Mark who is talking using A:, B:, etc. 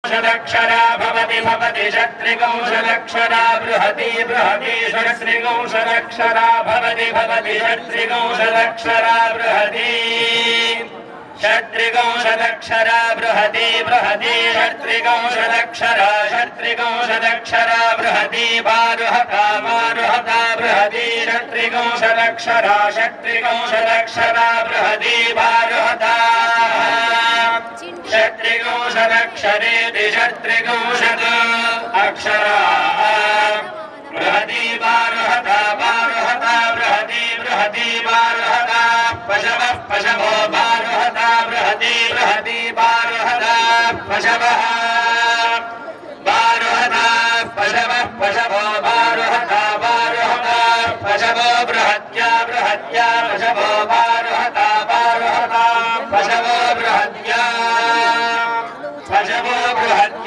A: षडक्षरा भवति भवति षट्त्रिगौ षडक्षरा बृहति बृहति षट्त्रिगौ षडक्षरा भवति भवति षट्त्रिगौ षडक्षरा बृहति षट्त्रिगौ षडक्षरा बृहति बृहति षट्त्रिगौ षडक्षरा षट्त्रिगौ षडक्षरा बृहति बारुहता बारुहता बृहति षट्त्रिगौ षडक्षरा षट्त्रिगौ षडक्षरा बृहति बारुहता षट्त्रिगौ षडक्षरेति षट्त्रिगौ षड अक्षरा बृहति बारुहता बारुहता बृहति बृहति बारुहता पशवः पशवो बारुहता बृहति बृहति बारुहता पशवः बारुहता पशवः पशवो बारुहता बारुहता पशवो बृहत्या बृहत्या पशवो बारुहता बारुहता पशवो बृहत्या पशवो बृहत्या